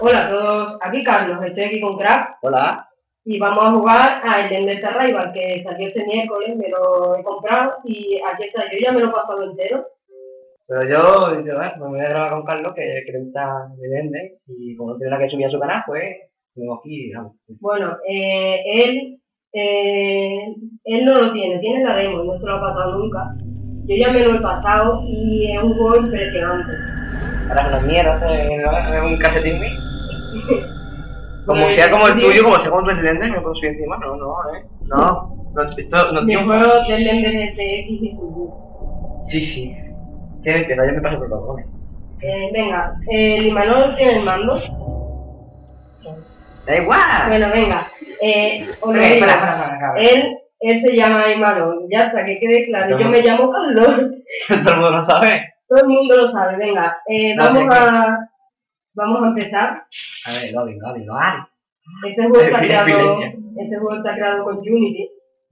Hola a todos, aquí Carlos, estoy aquí con Craft. Hola. Y vamos a jugar a el Endless Arrival, que salió este miércoles, me lo he comprado y aquí está, yo ya me lo he pasado entero. Pero yo me voy a grabar con Carlos, que está de Endless, y como no tiene nada que subir a su canal, pues vengo aquí, vamos. Bueno, él no lo tiene la demo, no se lo ha pasado nunca. Yo ya me lo he pasado y es un juego impresionante. Ahora una mierda, es un casetín mío. Como Bueno, sea como el tuyo, como sea como el presidente, me puedo subir encima, esto no mi tiene un juego del Endless SX y su. Sí. Que no, yo me paso por todo, ¿vale? Venga, Imanol tiene el mando. Da igual. Bueno, venga. Os lo digo. Espera. Él se llama Imanol, ya está, que quede claro. Yo me llamo Carlos. Todo el mundo lo sabe. Todo el mundo lo sabe, venga. Vamos a empezar. A ver, lo digo. Este juego está creado con Unity.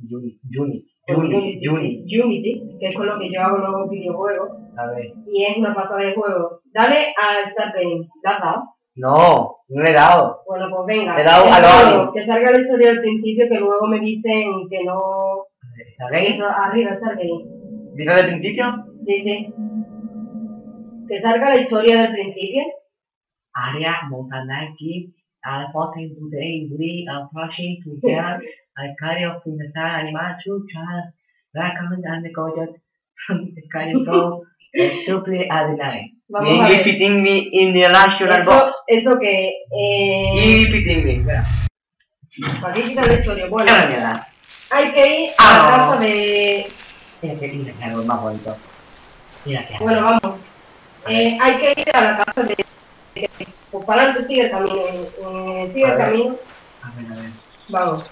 Unity, que es con lo que yo hago los videojuegos. A ver. Y es una pasada de juego. Dale a Start Game. ¿Le has dado? No le he dado. Bueno, pues venga. Le he dado a lo que salga la historia del principio, que luego me dicen que no. ¿Start Game? Arriba, Start Game. ¿Dice del principio? Sí. Que salga la historia del principio. Area Montanaki, al Potent today, we are rushing to get I carry off in the star animal to child, recommend and the gorgeous from the carry go, simply at the night. English fitting me in the national box. Eso que. Y fitting me, espera. ¿Para qué quitar la historia? Bueno, hay que ir a la casa de. Mira que algo más bonito. Mira que. Bueno, vamos. Hay que ir a la casa de. Pues para adelante sigue el camino. Sigue el camino. A ver. Vamos.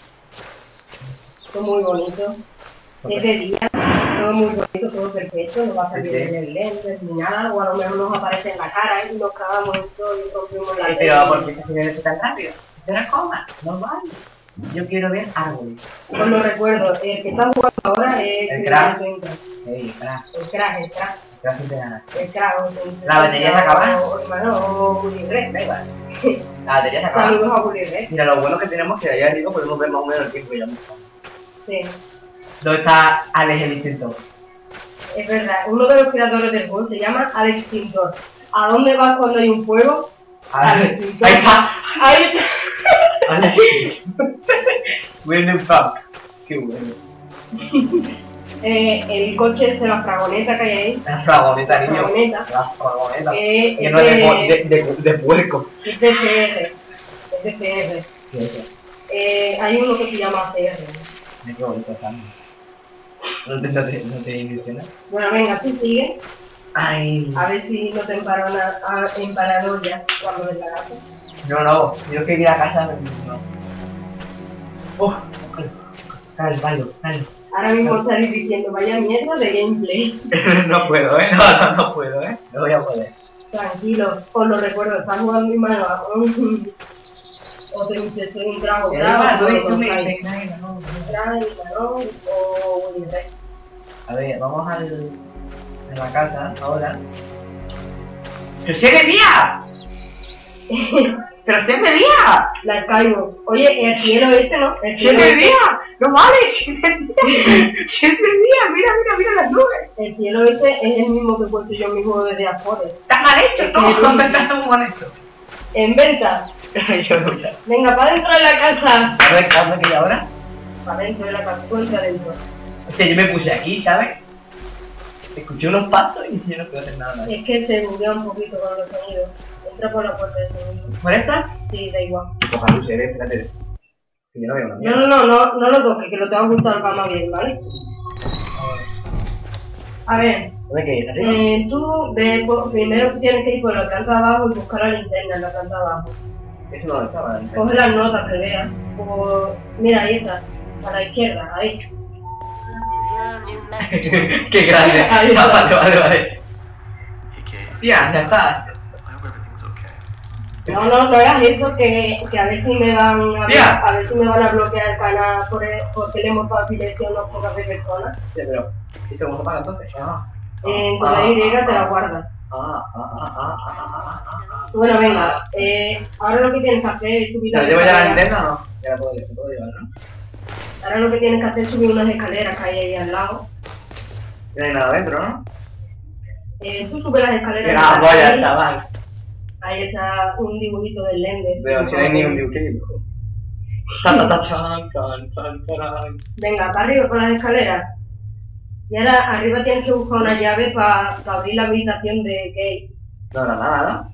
Todo muy bonito. Es de día. Todo muy bonito, todo perfecto. No va a salir en el lente ni nada. O a lo mejor nos aparece en la cara y nos clavamos en todo y rompimos la pero ¿por qué se viene tan rápido? Espera, coma. No vale. Yo quiero ver árboles. Pues lo recuerdo. El que está jugando ahora es. El Crack. El Crack. Gracias de nada. El Crack. ¿La batería se acaba? O Bully Red, da igual. La batería se acaba. Saludos a Bully Red. Mira, lo bueno que tenemos que de allá arriba podemos ver más o menos el tiempo ya. Sí. ¿Dónde está Alex el Extintor? Es verdad, uno de los creadores del juego se llama Alex Extintor. ¿A dónde vas cuando hay un fuego? Alex Extintor. Ahí está. Alex William Funk. Qué bueno. El coche es de la fragoneta que hay ahí. La fragoneta, niño. La fragoneta. Que no es de puerco. Es de CR. Hay uno que se llama CR. Qué bonito también. No te ilusionas. Bueno, venga, tú sigue. Ay. A ver si no te emparanoia cuando ves la casa. No, yo quería a casa. No. Dale. Ahora mismo estaréis diciendo, vaya mierda de gameplay. No puedo, no puedo, no voy a poder. Tranquilo, os lo recuerdo, estás jugando mi mano a un trago A ver, vamos a la casa ahora. ¡Pero se me día! ¡Pero se me día! La caigo. Oye, el cielo ¿no? ¡Se me día! ¡No vale! ¡Se me día! ¡Mira las nubes! El cielo es el mismo que he puesto yo en mi juego de Dead Forest. ¡Está mal hecho! ¡Todo está muy mal hecho! ¡En venta! Venga, para dentro de la casa. A ver, ¿qué pasa aquí ahora? Para dentro de la casa, cuenta dentro. Es que yo me puse aquí, ¿sabes? Escuché unos pasos y yo no puedo hacer nada más. Es que se buguea un poquito con los sonidos. Entra por la puerta de sonido. ¿Por esta? Sí, da igual. Coja luces, espérate. Que yo no veo nada. No lo toques, que lo tengo que ajustar para más bien, ¿vale? A ver. ¿Dónde que ir? Tú primero tienes que ir por la planta de abajo y buscar la linterna en la planta de abajo. Eso no estaba. Coge las notas que veas. Mira, ahí está. A la izquierda, ahí. Qué grande. Ahí está. Vale. Tía, ya está. No hagas eso, que a ver si me van a bloquear el canal porque le hemos dado silencio a unas pocas de personas. Sí, pero ¿esto cómo se paga entonces? Con la Y te la guardas. Bueno, venga, ahora lo que tienes que hacer es subir ¿Lo las llevo ya la escaleras. linterna o no? Ya la puedo llevar, ¿no? Ahora lo que tienes que hacer es subir unas escaleras que hay ahí al lado. No hay nada dentro, ¿no? Tú subes las escaleras. Ah, vaya, chaval. Ahí está un dibujito del Lende. Pero si no hay ni un dibujo. Venga, para arriba con las escaleras. Y ahora arriba tienes que buscar una llave para abrir la habitación de Kate. No era nada, ¿no?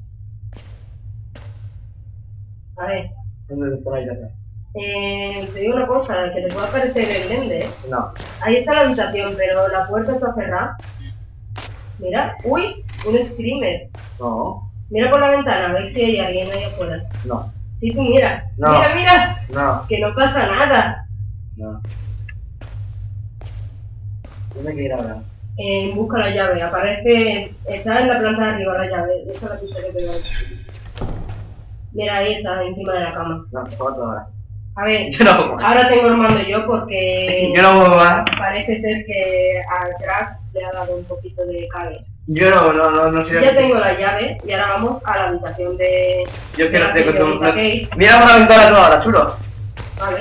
A ver. ¿Dónde está la habitación? Te digo una cosa, que te puede aparecer el Lende. No. Ahí está la habitación, pero la puerta está cerrada. Mira, uy, un screamer. No. Mira por la ventana, a ver si hay alguien ahí afuera. No. Sí, tú mira. No. Mira, mira. No. Que no pasa nada. No. ¿Dónde hay que ir ahora? Busca la llave, aparece, está en la planta de arriba la llave, esa es la pista que te doy. Mira, ahí está, encima de la cama. No, foto ahora. A ver, Yo no puedo más. ahora tengo el mando yo porque Yo no puedo más. parece ser que al crack le ha dado un poquito de cague. Yo no sé. Ya tengo la llave y ahora vamos a la habitación de... Yo quiero la hacer señorita Kate. Mira una ventana toda ahora, chulo. Vale.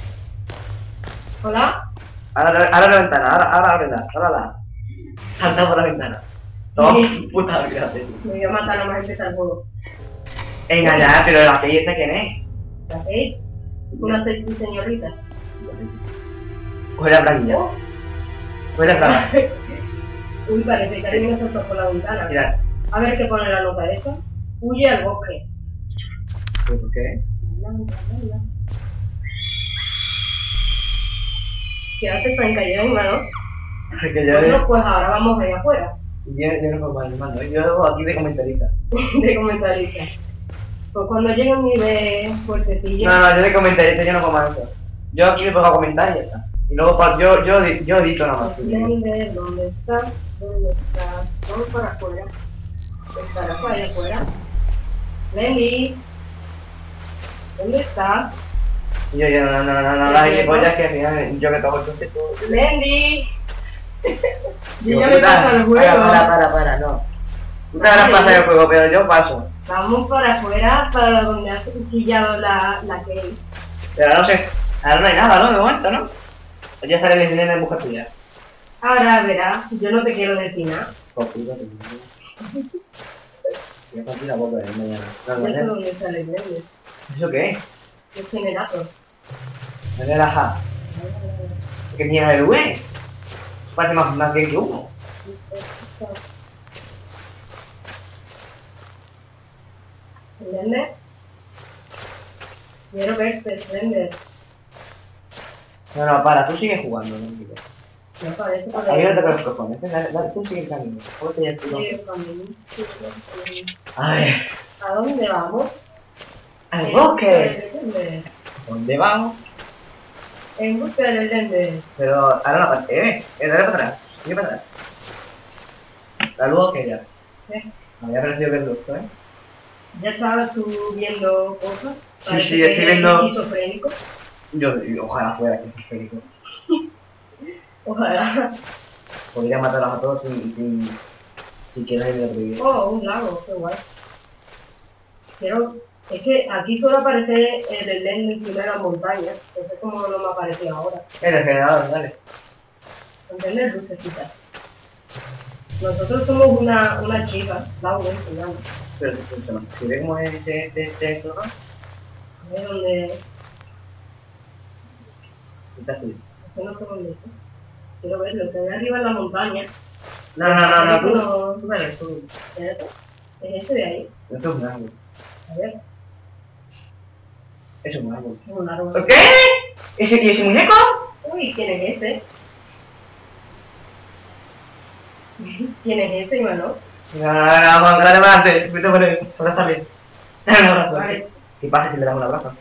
¿Hola? Ahora la ventana, ahora ábrela, ábrala. Salta por la ventana. No, Sí. puta, fíjate. Me voy a matar nada más empezar el juego. Venga ya, pero la que esta quién es. ¿La Kate? Una sexy señorita. Coge la planilla. Coge la planilla. Uy, parece que alguien me saltó por la ventana. Mira. A ver qué pone la nota esa. Huye al bosque. ¿Por qué? Quédate tan callada, ¿no? Porque yo Bueno, pues ahora vamos allá afuera. no puedo más, mando. Yo debo aquí de comentarista. De comentarista. Pues cuando llegue un nivel fuertecillo. No, yo de comentarista yo no puedo más eso. Yo aquí me pongo a comentar y ya está. Y luego yo edito nada más. Lende, ¿dónde estás? ¿Dónde estás? Vamos para afuera. Estará para allá afuera. Lendy. ¿Dónde estás? Y yo no, la gilipollas que al final yo que acabo el concepto. Lendy. Yo ya me paso el juego. Para, no. Tú te habrás pasado el juego, pero yo paso. Vamos para afuera, para donde has pillado la Kate. Pero no sé, ahora no hay nada, ¿no? De momento, ¿no? Pues ya sale el nene en busca tuya. Ahora verás, yo no te quiero decir nada. Copita, te digo. Ya partí la boca de mañana. No, Eso es mañana. donde sale el verde. ¿Eso qué es? Es generator. Me relaja. ¿Qué tiene el V? Parece más bien que uno. ¿Entiendes? Quiero verte, Slender. No, para, tú sigues jugando, no me No parece que A mí no te los cojones, dale, tú sigue el camino. ¿Cómo te llamas tú? A ver, ¿A dónde vamos? al bosque. Slender. ¿Dónde vamos? En busca del Slender. Pero ahora no parte, dale para atrás, sigue para atrás. La luz que ya. Me había parecido ver luz, ¿eh? ¿Ya estabas tú viendo cosas? Sí, sí, estoy viendo. Esquizofrénico. Yo, ojalá fuera que es feliz. Ojalá. Podría matarlos a todos sin que nadie me lo prohibiera. Oh, un lago, qué guay. Pero es que aquí suele aparecer el Slender primero en montañas. No sé cómo no me aparece ahora. El generador, dale. ¿Entiendes? Lucecitas. Nosotros somos una chica, Laura se llama. Pero si ve cómo es este ¿no? A ver dónde. Está así. Es que no sé dónde está. Quiero verlo, que ve arriba en la montaña. No, tú dale, tú. Espérate. Es este de ahí. Esto es un árbol. A ver, Es un árbol. es un árbol. ¿Qué? ¿Ese muñeco? Uy, ¿quién es ese? ¿Quién es ese, Ivano? No, Juan, que la demás, vete por él, está bien. Dale un abrazo. Vale. ¿Qué pasa si le damos un abrazo?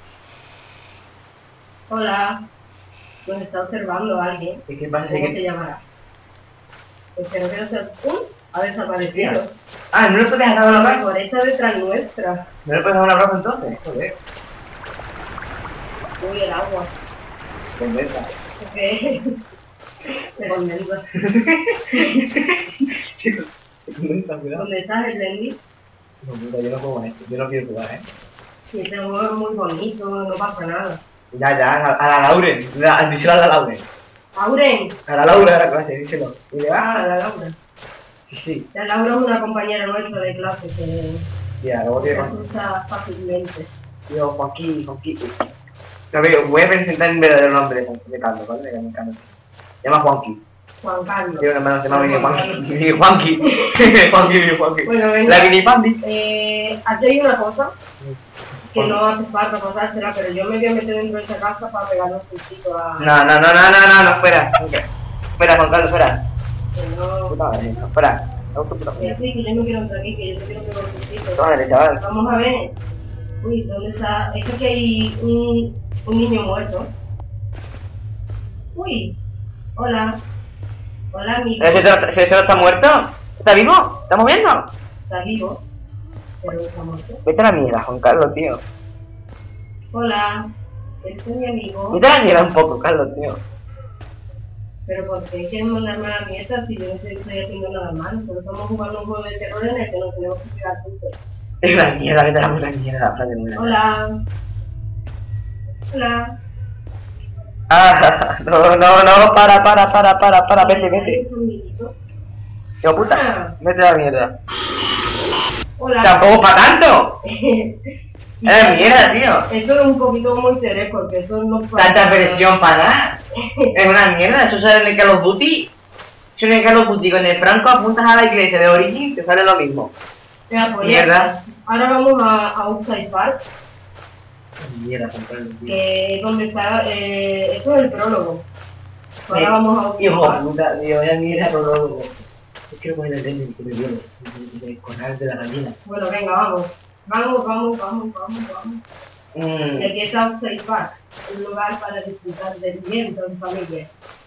Hola. Nos está observando alguien. ¿Y qué pasa si ¿Cómo que...? se llamará? Espero que no sea... ¡Uy! Ha desaparecido. Ah, ¿no le puedes dar un A lo abrazo? mejor está detrás nuestra. ¿No le puedes dar un abrazo entonces? Joder, Uy, el agua. conversa. ¿Qué? Me condensa. ¿Dónde está? Cuidado. ¿Dónde estás, el Bendy? No, puta, yo no juego a esto. Yo no quiero jugar, Sí, este juego es muy bonito, no pasa nada. Ya, a la Lauren. Díselo a la Lauren. ¡Auren! A la Laura de la clase, díselo. Y le Ah, va. la Laura. Sí. La Laura es una compañera nuestra de clase que Ya, luego se tiene asusta fácilmente. Tío, Juanqui. A ver, voy a presentar el verdadero nombre de Carlos, ¿vale? Me encanta. Se llama Juanqui. Juan Carlos. Tiene un hermano que se llama Mini Juanqui. Mini Juanqui. Bueno, La venga. Mini Pandi. Aquí hay una cosa que no hace falta pasársela, pero yo me voy a meter dentro de esa casa para pegarle un sustito a... No, espera. Espera, Juan Carlos, espera. Que no... Puta madre, no, espera. No, puta Sí, madre. que yo no quiero entrar aquí, que yo te quiero pegar un sustito. Puta madre, chaval. Vamos a ver. Uy, ¿dónde está? Es que aquí hay un niño muerto. Uy, hola. Hola, amigo. ¿Ese no está muerto? ¿Está vivo? ¿Está moviendo? Está vivo, pero está muerto. Vete a la mierda, Juan Carlos, tío. Hola, este es mi amigo. Vete a la mierda un poco, Carlos, tío. Pero ¿por qué quieren mandarme a la mierda si yo no estoy haciendo nada malo? Solo estamos jugando un juego de terror en el que nos tenemos que pegar juntos. Es la mierda, vete a la mierda, Fran de mierda. Hola. Hola. Ah, no, para, vete. Tío puta, vete a la mierda. Hola. Tampoco para tanto. Es mierda, tío. Esto es un poquito muy serio porque eso no es Tanta presión para nada. Es una mierda, eso sale en el Call of Duty. Eso en el Call of Duty con el Franco apuntas a la iglesia de Origin, te sale lo mismo. Mira, pues Mierda. ahora vamos a Outside Park, Mierda, Juan Carlos, tío. que es donde está, esto es el prólogo. Ahora vamos a Outside Hijo, Park. puta, tío, ya mira, no. Es que no pueden entender que me viene. El corral de la gallina. Bueno, venga, vamos. Vamos. Y aquí está Outside Park, un lugar para disfrutar del viento en familia.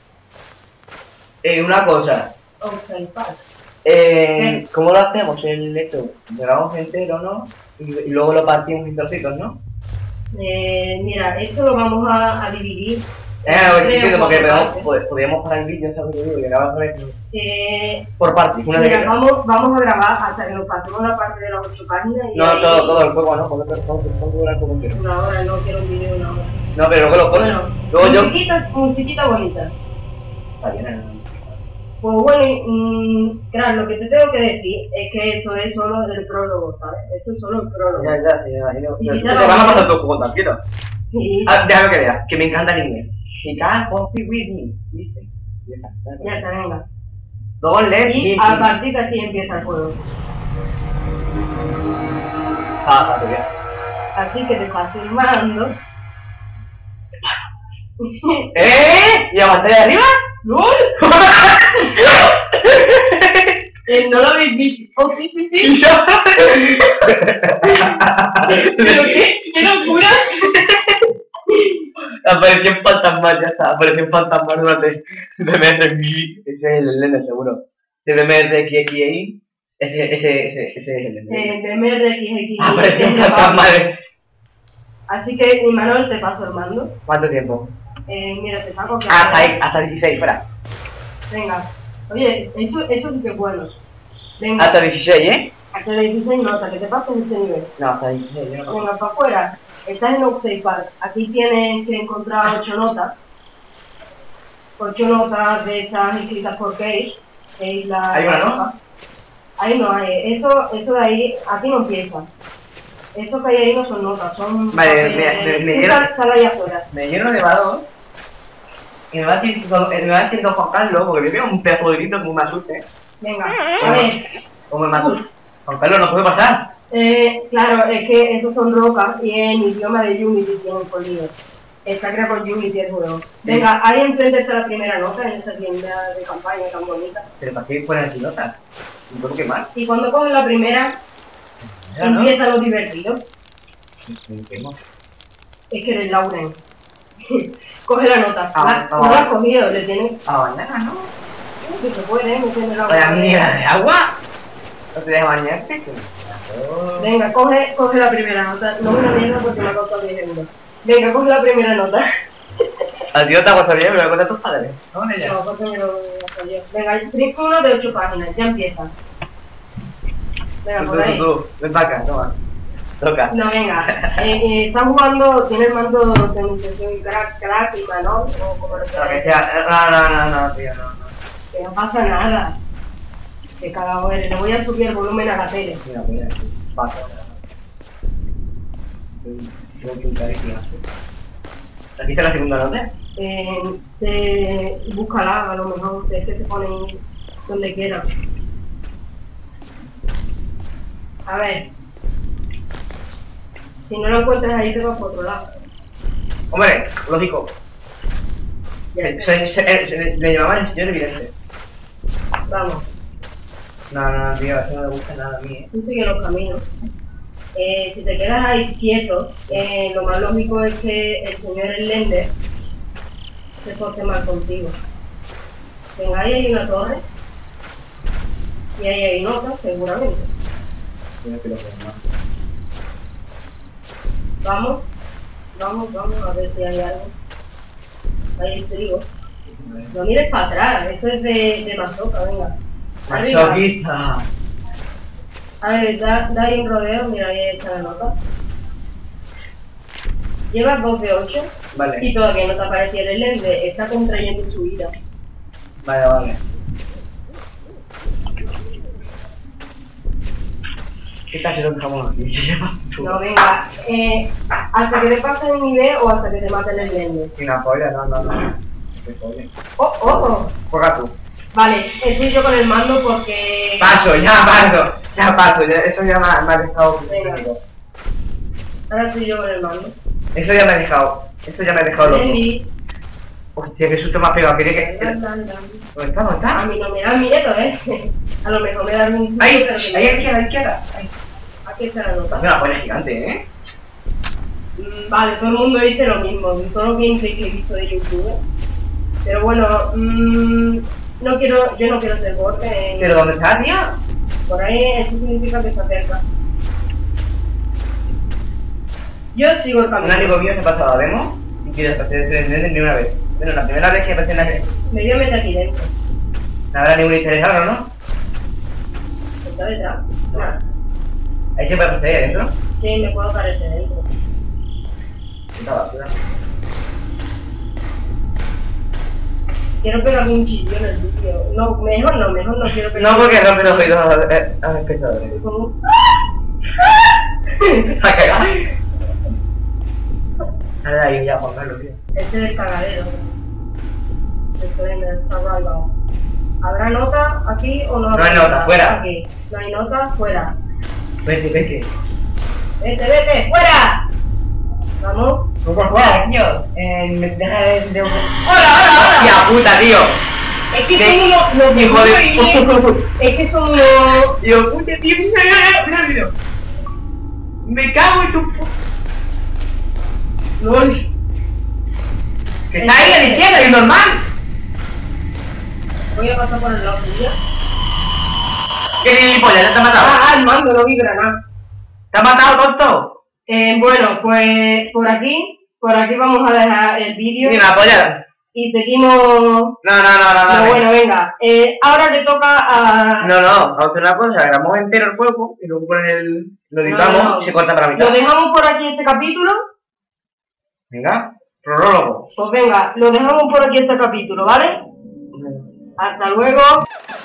Una cosa. Outside Park. ¿Cómo lo hacemos el esto? Grabamos entero, ¿no? Y luego lo partimos en trocitos, ¿no? Mira, esto lo vamos a dividir. Entiendo, porque podríamos parar el vídeo, ¿sabes? Y grabar por esto. Por partes, una Mira, de vamos a grabar hasta que nos pasemos la parte de las 8 páginas. Y no, ahí- todo el juego, ¿no? Porque todo dura el juego entero. Una hora, no quiero un vídeo de una hora. No, pero luego lo pones. Bueno, Luego yo. musiquita bonita. Está bien, Pues bueno, claro, lo que te tengo que decir es que esto es solo el prólogo, ¿sabes? Esto es solo el prólogo. Ya, sí, imagino. Y Pero ya te lo- van a pasar tu juego, tranquilo. Y Déjame que vea, que me encanta el inglés. She can't compete with me, ¿viste? ya está, venga. Don't let Y me. a partir de aquí empieza el juego. Así que te estás filmando. ¿Y la pantalla de arriba? ¡No! No lo habéis visto. Oh, sí. Y yo. ¿Pero qué? ¡Qué locura! Apareció un fantasma, ya está. Apareció un fantasma durante BMR. Ese es el Lene, seguro. Ese BMR XXI. Ese es el Lene. BMRXX. Apareció un fantasma de. Así que, Imanol, te paso el mando. ¿Cuánto tiempo? Mira, te saco que... Hasta 16, espera. Venga. Oye, eso sí que es bueno. Venga, Hasta 16, ¿eh? hasta 16 notas, que te pases este nivel. No, hasta 16, yo no. Venga, para afuera. Estás en Outside Park. Aquí tienes que encontrar 8 notas. 8 notas de estas escritas por Cage. Que es la... ¿Hay una, no? Ahí no hay. Eso de ahí, aquí no empieza. Esto que hay ahí no son notas, son... Vale, papeles. me Tú dieron- sal ahí afuera. Me lleno de valor. Y me va diciendo Juan Carlos, porque me veo un pedazo de grito como me asuste. Venga, a ver. Como me asuste. Juan Carlos, no puede pasar. Claro, es que esos son rocas y en idioma de Unity tienen collidos. Está creado con Unity el juego. Venga, ahí enfrente está la primera nota en esta tienda de campaña tan bonita. Pero ¿para qué ponen así notas? ¿Un poco quemar? Y cuando coges la primera, Ya, ¿no? empieza lo divertido. Me quemo. Es que eres Lauren. Coge la nota. Ah, No la has cogido, le tienes... A bañar, ¿no? Que se puede, no tiene la Vaya mierda de agua. ¿No te dejas bañarte? Venga, coge la primera nota. No me la mierda porque me ha costado 10 euros. Venga, coge la primera nota. A ti no te ha costado bien, me lo cuentan tus padres. ¿Cómo ella? No, porque me lo voy a hacer yo. Venga, uno de 8 páginas, ya empieza. Venga, por ahí. Ven para acá, toma. Toca. No, venga. Está jugando, tiene el mando de iniciación crack y Manol, o como lo No, quieras. que sea. No, tío, no. Que no pasa nada. Que cagado eres. Le voy a subir el volumen a la tele. Mira, mira, paso. Tengo que usar aquí. ¿Aquí está la segunda nota? Búscala, a lo mejor es que se pone donde quiera. A ver. Si no lo encuentras ahí, te vas por otro lado. Hombre, lógico. Le llamaban el señor evidente. Vamos, No, tío, eso no me gusta nada a mí, tú sigue los caminos. Si te quedas ahí quieto, lo más lógico es que el señor Lender se porte mal contigo. Venga, ahí hay una torre. Y ahí hay notas, seguramente. Tiene que lo que más. Vamos, a ver si hay algo. Ahí te digo. No mires para atrás, esto es de mazoca, venga. Arriba. Masoquista. A ver, da ahí un rodeo, mira, ahí está la nota. Llevas 2 de 8 Vale, y todavía no te aparecía el lente, está contrayendo su ira. vale. ¿Qué casi lo dejamos aquí? No, venga, hasta que te pasen el nivel o hasta que te maten el lente. Sin apoyo, no. Qué polla. ¡Oh! Juega tú. Vale, estoy yo con el mando porque... Paso. Eso ya me ha dejado. Venga. Ahora estoy yo con el mando. Eso ya me ha dejado loco. Lenny. Hostia, qué susto me ha pegado. Quería que. Dale. ¿Dónde está? A mí no me da miedo, A lo mejor me da un susto, Ahí, pero que ahí, a la izquierda. Ahí. Aquí está la nota. Hace una polla gigante, Vale, todo el mundo dice lo mismo, todo lo que he visto de YouTube. Pero bueno, yo no quiero ser borde. ¿Pero dónde está, tío? Por ahí eso significa que está cerca. Yo sigo el Un camino. amigo mío se ha pasado a demo y quiere hacer ni una vez. Bueno, la primera vez que aparece en la Me voy a meter aquí dentro. no habrá ningún interesado, ¿no? ¿Está detrás? No. Ahí se puede pasar ahí adentro. Sí, me puedo aparecer dentro. Puta basura. Quiero pegarme un chillo en el vídeo. No, mejor no quiero pegar. No, porque rompe los oídos a los espectadores. ¿Cómo? ¡A cagar! Sale de ahí ya, Juan Carlos, tío. Este es el cagadero. Esto es en el survival. ¿Habrá nota aquí o no? No hay nota, fuera. Aquí. No hay nota, fuera. Vete. Vete, fuera. Vamos. ¿Tú por fuera, tío? Deja de... ¡Hola! ¡Tía puta, tío! Es que son los ¡Hijo de... Es que son los... Tío, puta, tío, mira el video. Me cago en tu... LOL. Que está ahí a la izquierda, es normal. Voy a pasar por el lado tuyo. ¿Qué gilipollas? ¿Ya te ha matado? El mando no vibra nada. ¿Te ha matado, tonto? Bueno, pues por aquí vamos a dejar el vídeo. Ni una polla. Y seguimos... No. Bueno, venga. Ahora le toca a... No, vamos a hacer una cosa, grabamos entero el juego y luego con lo editamos No. y se corta para la Lo mitad. dejamos por aquí este capítulo. Venga, prólogo. Pues venga, lo dejamos por aquí este capítulo, ¿vale? Hasta luego.